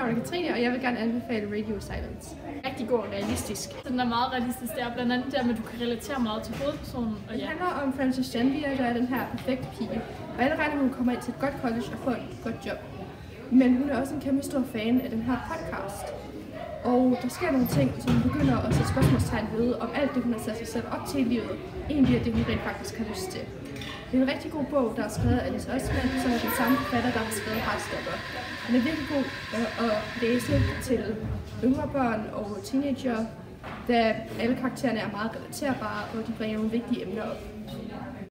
navn er Katrine, og jeg vil gerne anbefale Radio Silence. Rigtig god og realistisk. Den er meget realistisk. Det er blandt andet der, at du kan relatere meget til hovedpersonen. Og Det handler om Frances Janvier, der er den her perfekte pige. Og alle regner, hun kommer ind til et godt college og får et godt job. Men hun er også en kæmpe stor fan af den her podcast. Og der sker nogle ting, som hun begynder at sætte spørgsmålstegn ved, om alt det, hun har sat sig selv op til i livet, egentlig er det, hun rent faktisk har lyst til. Det er en rigtig god bog, der er skrevet af Oseman, som er den samme forfatter, der har skrevet Heartstopper. Den er virkelig god at læse til yngre børn og teenager, da alle karaktererne er meget relaterbare, og de bringer nogle vigtige emner op.